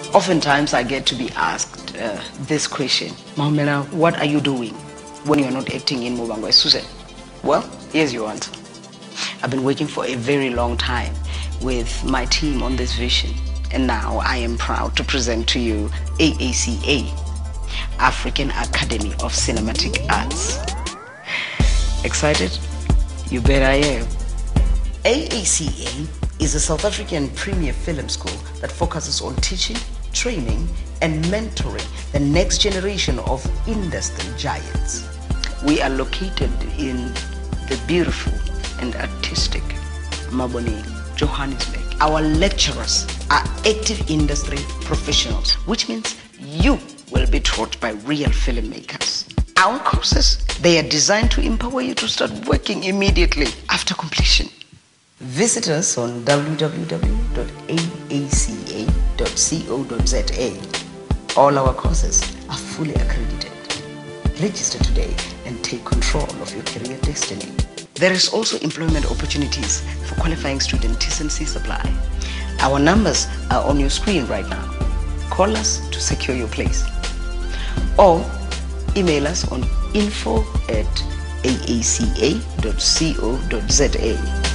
Oftentimes I get to be asked this question, Mahumela, what are you doing when you're not acting in Muvhango Esuze? Well, here's your answer. I've been working for a very long time with my team on this vision, and now I am proud to present to you AACA, African Academy of Cinematic Arts. Excited? You bet I am. AACA is a South African premier film school that focuses on teaching, training, and mentoring the next generation of industry giants. We are located in the beautiful and artistic Maboni, Johannesburg. Our lecturers are active industry professionals, which means you will be taught by real filmmakers. Our courses, they are designed to empower you to start working immediately after completion. Visit us on www.aaca.co.za. All our courses are fully accredited. Register today and take control of your career destiny. There is also employment opportunities for qualifying student TSMC supply. Our numbers are on your screen right now. Call us to secure your place. Or email us on info@aaca.co.za.